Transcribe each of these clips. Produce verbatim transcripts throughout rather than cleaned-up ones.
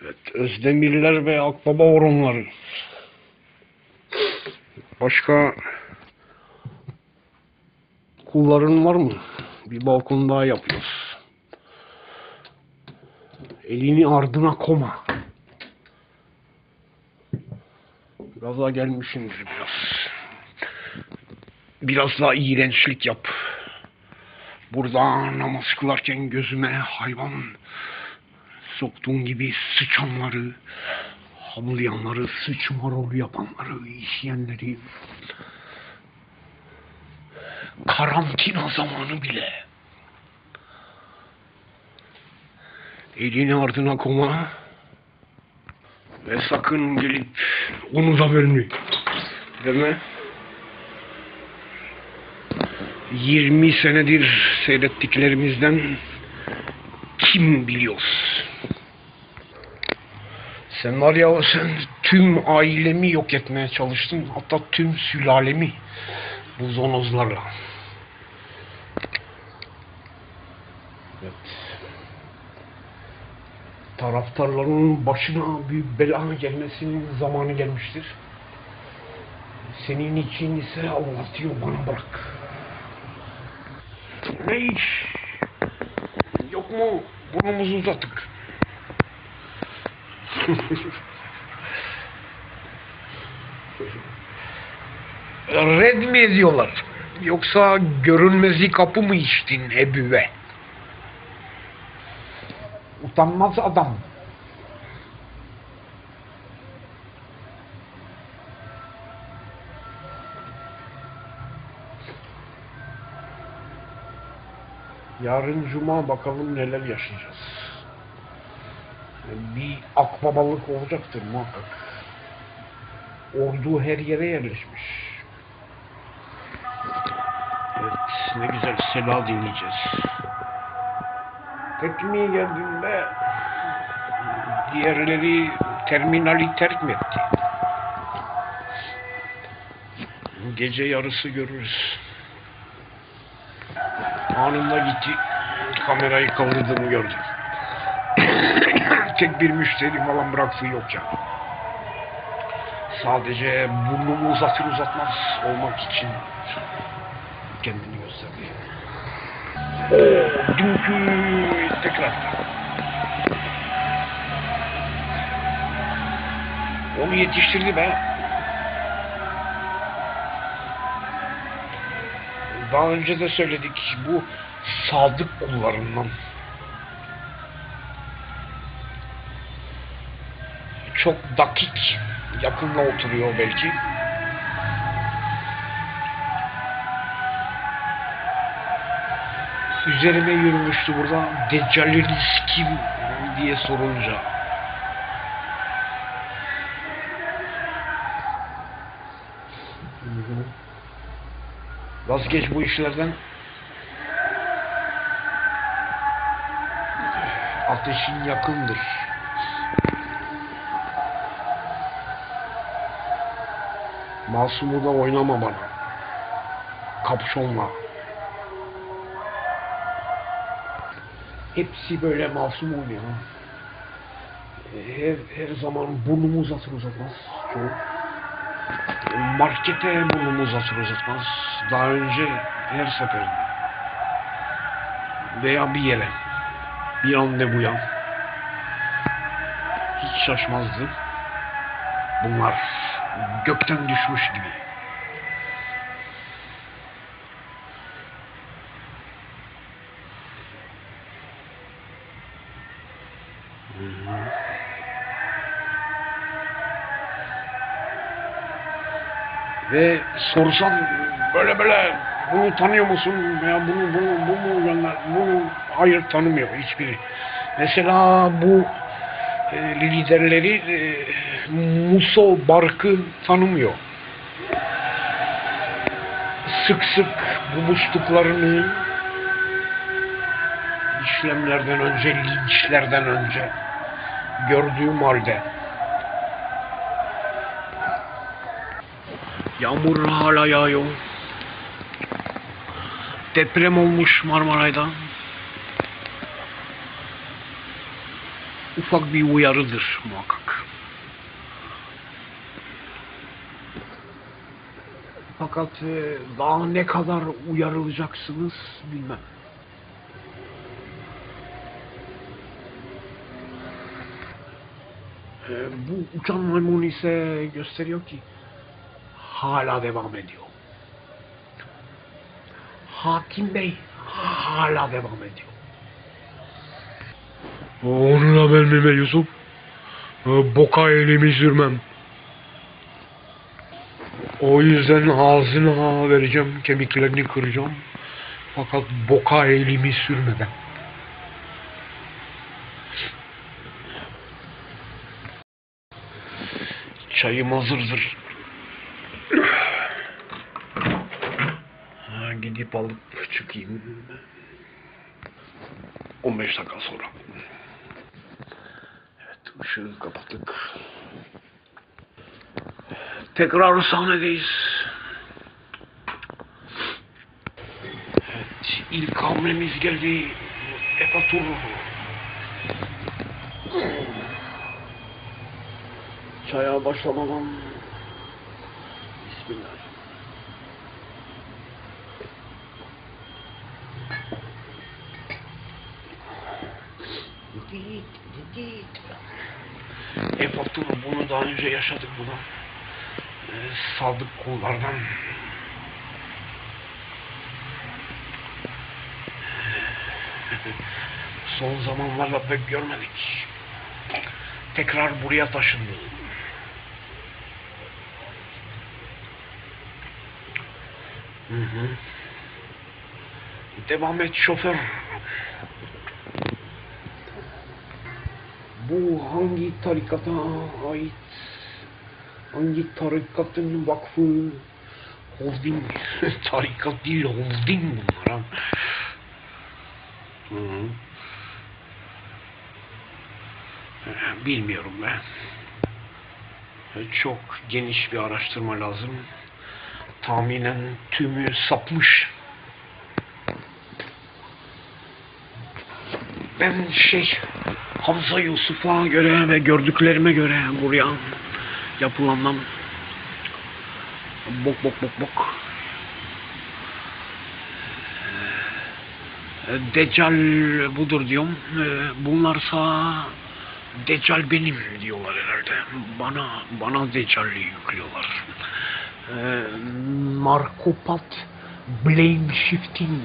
Evet, Özdemirler ve Akbaba horonları. Başka kulların var mı? Bir balkon daha yapıyoruz. Elini ardına koma. Biraz daha gelmişsindir biraz. Biraz daha iğrençlik yap. Burada namaz kılarken gözüme hayvan soktuğun gibi sıçanları, havlayanları, sıçma rolü yapanları, işleyenleri, karantina zamanı bile elini ardına koma ve sakın gelip onu da bölme deme. yirmi senedir seyrettiklerimizden kim biliyoruz? Sen var ya, sen tüm ailemi yok etmeye çalıştın, hatta tüm sülalemi bu zonozlarla. Evet. Taraftarların başına büyük bela gelmesinin zamanı gelmiştir. Senin için ise Allah diyor, bana bırak. Ne iş? Yok mu? Burnumuzu uzattık. Red mi ediyorlar? Yoksa görünmezi kapı mı içtin Ebüve? Utanmaz adam. Yarın cuma, bakalım neler yaşayacağız. Bir akbabalık olacaktır muhakkak. Ordu her yere yerleşmiş. Evet, ne güzel sela dinleyeceğiz. Tek mi geldin be? Diğerleri terminali terk mi etti? Gece yarısı görürüz. Anında gitti. Kamerayı kaldırdığımı gördüm. Tek bir müşteri falan bıraktığı yok ya. Sadece burnumu uzatır uzatmaz olmak için kendini gösterdi. Oo, dünkü tekrar. Onu yetiştirdi be. Daha önce de söyledik, bu sadık kullarından. Çok dakik, yakınla oturuyor belki. Üzerime yürümüştü burada. Deccaliniz kim diye sorunca. Vazgeç bu işlerden. Ateşin yakındır. Masumu da oynama bana. Kapşonla. Hepsi böyle masum oynuyor. Her, her zaman burnumu uzatır uzatmaz. Çoğu. Markete burnumu uzatır uzatmaz. Daha önce her seferinde. Veya bir yere. Bir an ne bu yan. Hiç şaşmazdı. Bunlar gökten düşmüş gibi. Hmm. Ve sorsan böyle böyle bunu tanıyor musun veya bunu bunu bu mu, bunu hayır tanımıyor hiçbiri. Mesela bu e, liderleri e, Muso Bark'ı tanımıyor. Sık sık buluştuklarını, işlemlerden önce, linçlerden önce gördüğüm halde. Yağmur hala yağıyor. Deprem olmuş Marmaray'da. ufak bir uyarıdır muhakkak. Fakat e, daha ne kadar uyarılacaksınız bilmem. E, bu uçan maymun ise gösteriyor ki hala devam ediyor. Hakim Bey hala devam ediyor. Onunla benimle Yusuf. Boka elimi sürmem. O yüzden ağzına vereceğim, kemiklerini kıracağım. Fakat boka elimi sürmeden. Çayım hazırdır. Ha, gidip alıp çıkayım. on beş dakika sonra. Evet, ışığı kapattık. Tekrar sahnedeyiz. Evet, ilk hamlemiz geldi. Epatur. Çaya başlamadan Bismillah. Git, git. Epatur, bunu daha önce yaşadık bunu. Ee, sadık kullardan. Son zamanlarda pek görmedik. Tekrar buraya taşındı. Hı hı. Devam et şoför. Bu hangi tarikata ait? Hangi tarikatın vakfı? Holding. Tarikat değil, holding bunlar ha. Hı hı. Bilmiyorum ben. Çok geniş bir araştırma lazım. Tahminen tümü sapmış. Ben şey, Hamza Yusuf'a göre ve gördüklerime göre buraya yapılandan bok bok bok bok. Deccal budur diyorum. Bunlarsa Deccal benim diyorlar herhalde. Bana bana Deccal'i yüklüyorlar. Narkopat blame shifting.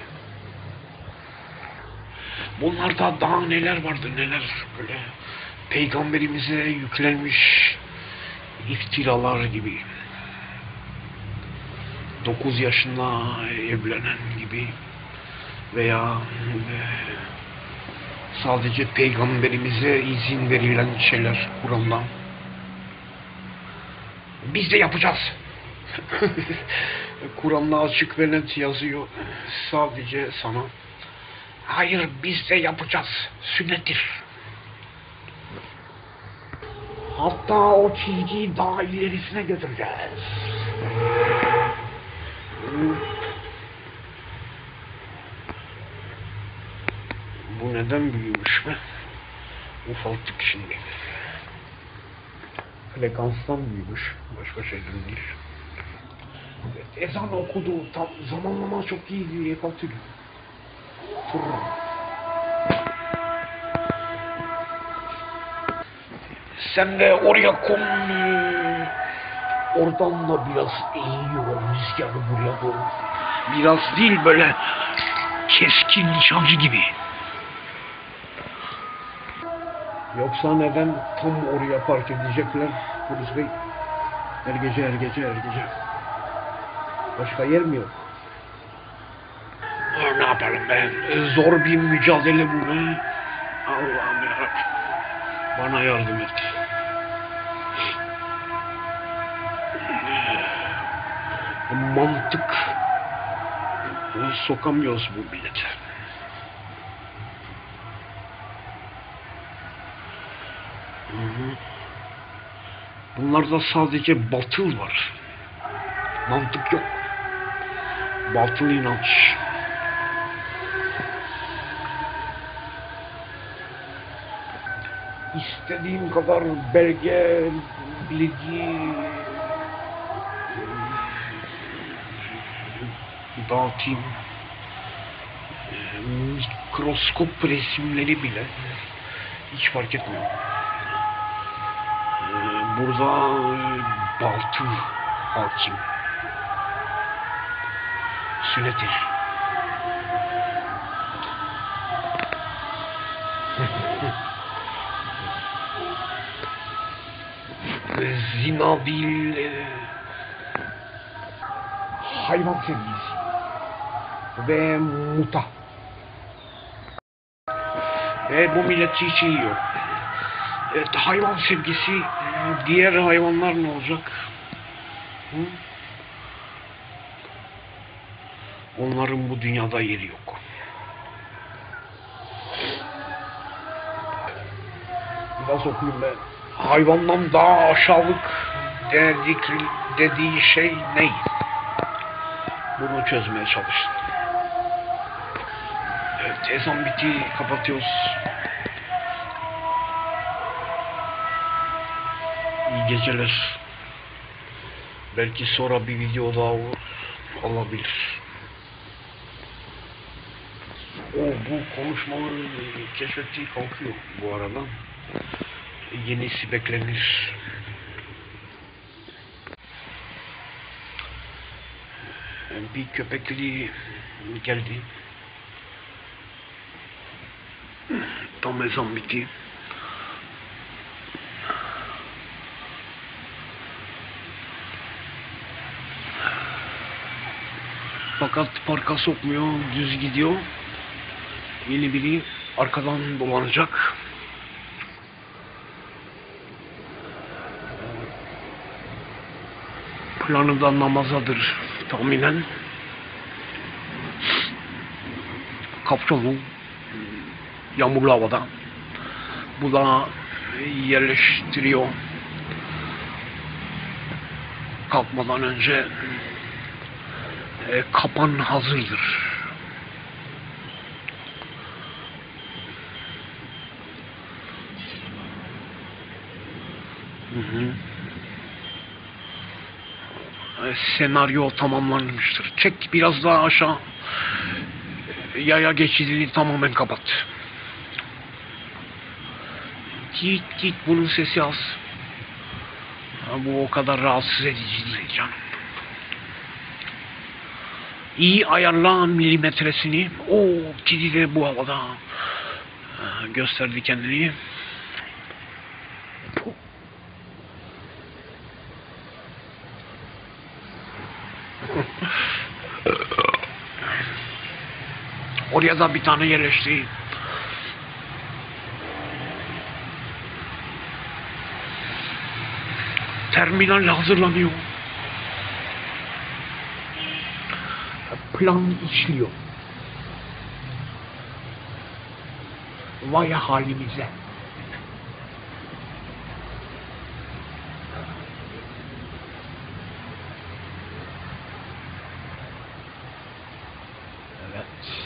Bunlarda daha neler vardı neler böyle peygamberimize yüklenmiş iftiralar gibi. dokuz yaşında evlenen gibi veya e, sadece peygamberimize izin verilen şeyler Kur'an'dan. Biz de yapacağız. Kur'an'da açık ve net yazıyor. Sadece sana. Hayır, biz de yapacağız. Sünnettir. Hatta o çizgiyi daha ilerisine götüreceğiz. Bu neden büyümüş mü? Ufalttık şimdi. Frekanstan büyümüş. Başka şeyden değil. Evet, ezan okudu. Tam zamanlama çok iyi diye yapatıyor. Sen de oraya kon. Oradan da biraz eğiyor rüzgarı buraya doğru. Biraz değil, böyle keskin nişancı gibi. Yoksa neden tam oraya park edecekler polis bey? Her gece her gece her gece. Başka yer mi yok? Ha, ne yapalım be? Zor bir mücadele bu be. Allah'ım yarabbim. Bana yardım et. Mantık sokamıyoruz bu millete. Bunlarda sadece batıl var. Mantık yok. Batıl inanç. istediğim kadar belge, bilgi dağıtayım. Mikroskop resimleri bile hiç fark etmiyor. Burada baltı hakim. Sünnetir. Zina değil, e, hayvan sevgisi ve muta. Ve bu millet hiç iyi yok. Evet, hayvan sevgisi, diğer hayvanlar ne olacak? Hı? Onların bu dünyada yeri yok. Biraz okuyayım ben. Hayvandan daha aşağılık dedik, dediği şey ne? Bunu çözmeye çalıştım. Evet, ezan bitti, kapatıyoruz. İyi geceler. Belki sonra bir video daha olur, olabilir. O bu konuşmaları keşfettiği kalkıyor bu arada. Yenisi beklenir. Bir köpekli geldi. Tam ezan bitti. Fakat parka sokmuyor, düz gidiyor. Yeni biri arkadan dolanacak. Planı da namazadır tahminen. Kapşonlu, yağmurlu havada. Bu da yerleştiriyor. Kalkmadan önce e, kapan hazırdır. Hı hı. E, senaryo tamamlanmıştır. Çek biraz daha aşağı. Yaya geçidini tamamen kapat. Git git, bunun sesi az. Ha, bu o kadar rahatsız edici değil canım. İyi ayarla milimetresini. O kedi de bu havada ha, gösterdi kendini. Oraya da bir tane yerleşti. Terminal hazırlanıyor. Plan işliyor. Vay halimize. Evet.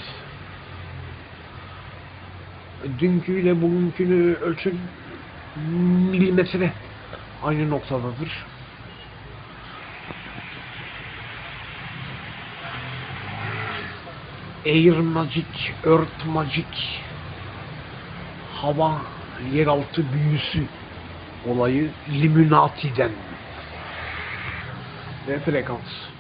Dünküyle bugünkünü ölçün, milimetre aynı noktadadır. Air Magic, Earth Magic, hava, yeraltı büyüsü olayı Illuminati'den ve frekans.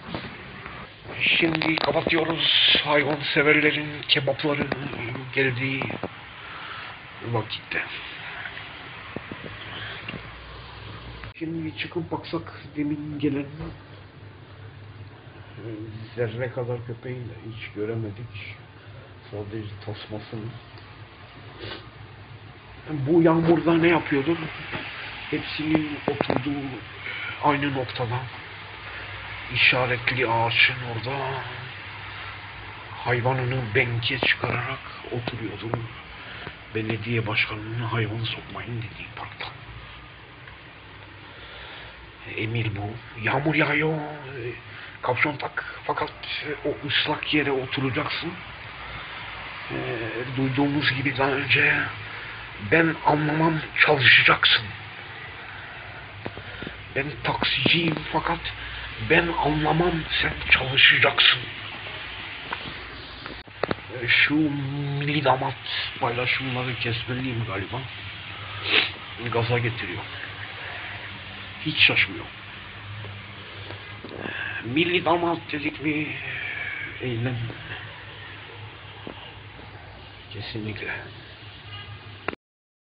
Şimdi kapatıyoruz, hayvan severlerin kebapları geldiği vakitte. Şimdi çıkıp baksak demin gelen zerre kadar köpeği de hiç göremedik. Sadece tasmasını. Bu yağmurda ne yapıyordur? Hepsinin oturduğu aynı noktada. İşaretli ağaçın orada hayvanını benke çıkararak oturuyordu. Belediye başkanının hayvanı sokmayın dediği parkta. Emir bu. Yağmur yağıyor. Kapşon tak. Fakat o ıslak yere oturacaksın. E, duyduğumuz gibi daha önce Ben anlamam, çalışacaksın. Ben taksiciyim fakat ben anlamam, sen çalışacaksın. Şu milli damat paylaşımları kesmeliyim galiba. Gaza getiriyor. Hiç şaşmıyor. Milli damat dedik mi eylem. Kesinlikle.